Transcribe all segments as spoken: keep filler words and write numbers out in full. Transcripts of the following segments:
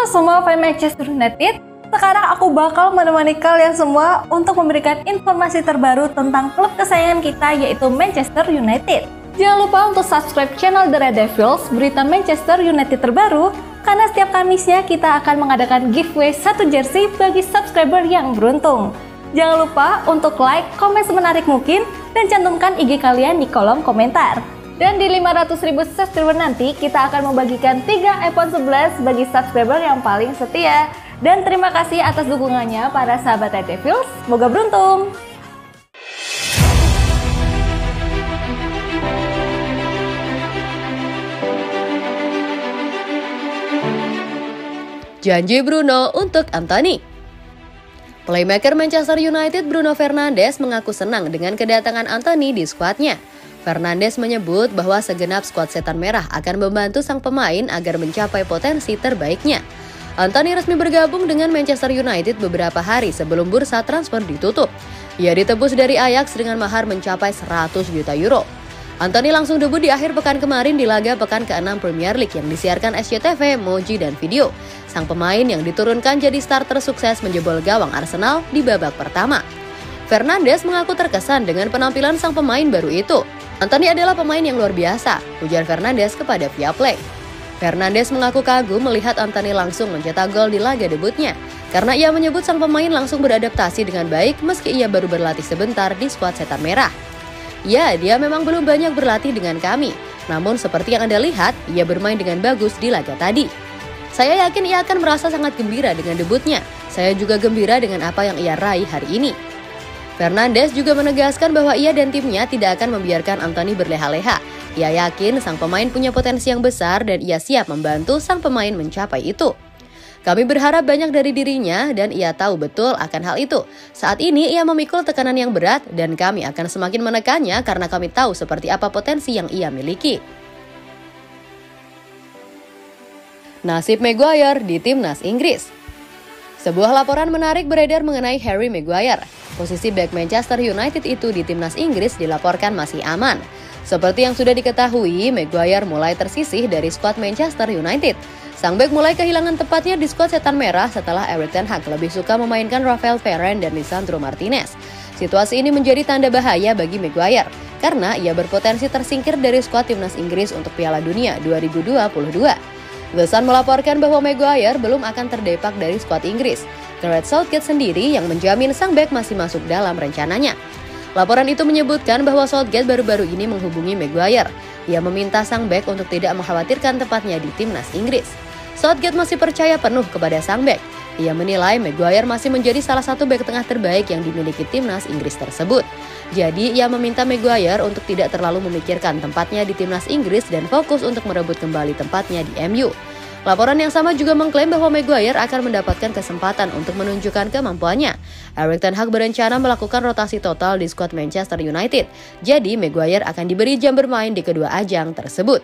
semua fans Manchester United, sekarang aku bakal menemani kalian semua untuk memberikan informasi terbaru tentang klub kesayangan kita yaitu Manchester United. Jangan lupa untuk subscribe channel The Red Devils, berita Manchester United terbaru, karena setiap Kamisnya kita akan mengadakan giveaway satu jersey bagi subscriber yang beruntung. Jangan lupa untuk like, komen semenarik mungkin, dan cantumkan I G kalian di kolom komentar. Dan di lima ratus ribu subscriber nanti, kita akan membagikan tiga iPhone sebelas bagi subscriber yang paling setia. Dan terima kasih atas dukungannya para sahabat Red Devils, semoga beruntung! Janji Bruno untuk Antony. Playmaker Manchester United Bruno Fernandes mengaku senang dengan kedatangan Antony di skuadnya. Fernandes menyebut bahwa segenap skuad Setan Merah akan membantu sang pemain agar mencapai potensi terbaiknya. Antony resmi bergabung dengan Manchester United beberapa hari sebelum bursa transfer ditutup. Ia ditebus dari Ajax dengan mahar mencapai seratus juta euro. Antony langsung debut di akhir pekan kemarin di laga pekan keenam Premier League yang disiarkan S C T V, Moji, dan Video. Sang pemain yang diturunkan jadi starter sukses menjebol gawang Arsenal di babak pertama. Fernandes mengaku terkesan dengan penampilan sang pemain baru itu. Antony adalah pemain yang luar biasa, ujar Fernandes kepada Viaplay. Fernandes mengaku kagum melihat Antony langsung mencetak gol di laga debutnya, karena ia menyebut sang pemain langsung beradaptasi dengan baik meski ia baru berlatih sebentar di skuad Setan Merah. Ya, dia memang belum banyak berlatih dengan kami, namun seperti yang Anda lihat, ia bermain dengan bagus di laga tadi. Saya yakin ia akan merasa sangat gembira dengan debutnya. Saya juga gembira dengan apa yang ia raih hari ini. Fernandes juga menegaskan bahwa ia dan timnya tidak akan membiarkan Antony berleha-leha. Ia yakin sang pemain punya potensi yang besar dan ia siap membantu sang pemain mencapai itu. Kami berharap banyak dari dirinya dan ia tahu betul akan hal itu. Saat ini ia memikul tekanan yang berat dan kami akan semakin menekannya karena kami tahu seperti apa potensi yang ia miliki. Nasib Maguire di timnas Inggris. Sebuah laporan menarik beredar mengenai Harry Maguire. Posisi bek Manchester United itu di timnas Inggris dilaporkan masih aman. Seperti yang sudah diketahui, Maguire mulai tersisih dari skuad Manchester United. Sang bek mulai kehilangan tempatnya di skuad Setan Merah setelah Erik ten Hag lebih suka memainkan Rafael Varane dan Lisandro Martinez. Situasi ini menjadi tanda bahaya bagi Maguire, karena ia berpotensi tersingkir dari skuad timnas Inggris untuk Piala Dunia dua ribu dua puluh dua. The Sun melaporkan bahwa Maguire belum akan terdepak dari skuad Inggris. Gareth Southgate sendiri yang menjamin sang bek masih masuk dalam rencananya. Laporan itu menyebutkan bahwa Southgate baru-baru ini menghubungi Maguire. Ia meminta sang bek untuk tidak mengkhawatirkan tempatnya di timnas Inggris. Southgate masih percaya penuh kepada sang bek. Ia menilai Maguire masih menjadi salah satu bek tengah terbaik yang dimiliki timnas Inggris tersebut. Jadi ia meminta Maguire untuk tidak terlalu memikirkan tempatnya di timnas Inggris dan fokus untuk merebut kembali tempatnya di M U. Laporan yang sama juga mengklaim bahwa Maguire akan mendapatkan kesempatan untuk menunjukkan kemampuannya. Erik ten Hag berencana melakukan rotasi total di skuad Manchester United. Jadi Maguire akan diberi jam bermain di kedua ajang tersebut.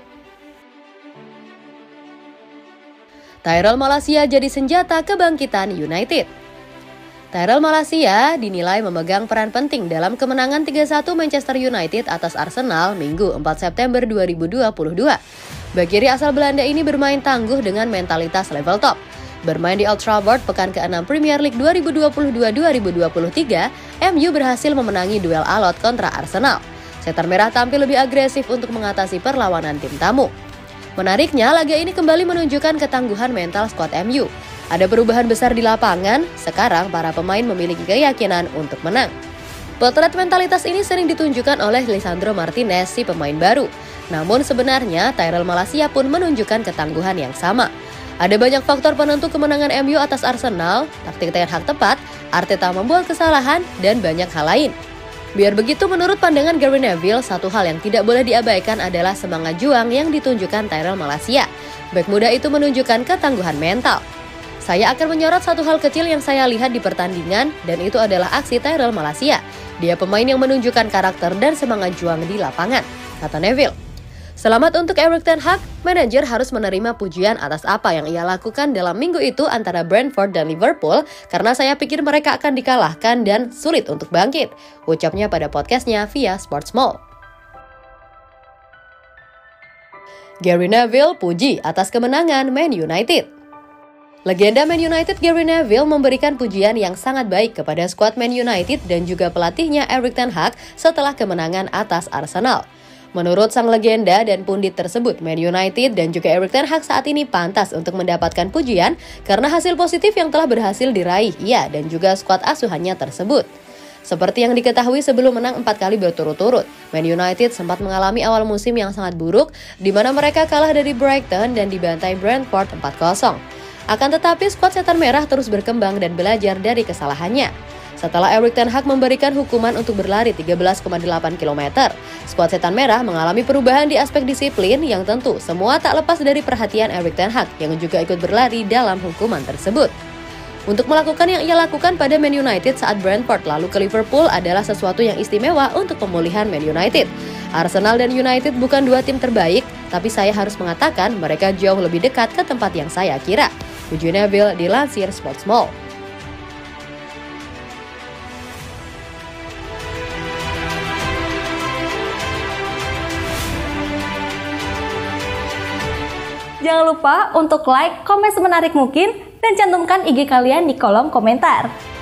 Tyrell Malacia jadi senjata kebangkitan United. Tyrell Malacia dinilai memegang peran penting dalam kemenangan tiga satu Manchester United atas Arsenal Minggu empat September dua ribu dua puluh dua. Bek kiri asal Belanda ini bermain tangguh dengan mentalitas level top. Bermain di Old Trafford pekan keenam Premier League dua ribu dua puluh dua dua ribu dua puluh tiga, M U berhasil memenangi duel alot kontra Arsenal. Setan Merah tampil lebih agresif untuk mengatasi perlawanan tim tamu. Menariknya, laga ini kembali menunjukkan ketangguhan mental skuad M U. Ada perubahan besar di lapangan, sekarang para pemain memiliki keyakinan untuk menang. Potret mentalitas ini sering ditunjukkan oleh Lisandro Martinez, si pemain baru. Namun sebenarnya Tyrell Malacia pun menunjukkan ketangguhan yang sama. Ada banyak faktor penentu kemenangan M U atas Arsenal, taktik Ten Hag tepat, Arteta membuat kesalahan, dan banyak hal lain. Biar begitu, menurut pandangan Gary Neville, satu hal yang tidak boleh diabaikan adalah semangat juang yang ditunjukkan Tyrell Malacia. Bek muda itu menunjukkan ketangguhan mental. Saya akan menyorot satu hal kecil yang saya lihat di pertandingan, dan itu adalah aksi Tyrell Malacia. Dia pemain yang menunjukkan karakter dan semangat juang di lapangan, kata Neville. Selamat untuk Erik ten Hag, manajer harus menerima pujian atas apa yang ia lakukan dalam minggu itu antara Brentford dan Liverpool, karena saya pikir mereka akan dikalahkan dan sulit untuk bangkit, ucapnya pada podcastnya via Sportsmall. Gary Neville puji atas kemenangan Man United. Legenda Man United Gary Neville memberikan pujian yang sangat baik kepada skuad Man United dan juga pelatihnya Erik ten Hag setelah kemenangan atas Arsenal. Menurut sang legenda dan pundit tersebut, Man United dan juga Erik ten Hag saat ini pantas untuk mendapatkan pujian karena hasil positif yang telah berhasil diraih ia dan juga skuad asuhannya tersebut. Seperti yang diketahui sebelum menang empat kali berturut-turut, Man United sempat mengalami awal musim yang sangat buruk di mana mereka kalah dari Brighton dan dibantai Brentford empat kosong. Akan tetapi skuad Setan Merah terus berkembang dan belajar dari kesalahannya. Setelah Erik ten Hag memberikan hukuman untuk berlari tiga belas koma delapan kilometer, skuad Setan Merah mengalami perubahan di aspek disiplin yang tentu semua tak lepas dari perhatian Erik ten Hag yang juga ikut berlari dalam hukuman tersebut. Untuk melakukan yang ia lakukan pada Man United saat Brentford lalu ke Liverpool adalah sesuatu yang istimewa untuk pemulihan Man United. Arsenal dan United bukan dua tim terbaik, tapi saya harus mengatakan mereka jauh lebih dekat ke tempat yang saya kira. Puji Neville dilansir Sportsmall. Jangan lupa untuk like, komen semenarik mungkin, dan cantumkan I G kalian di kolom komentar.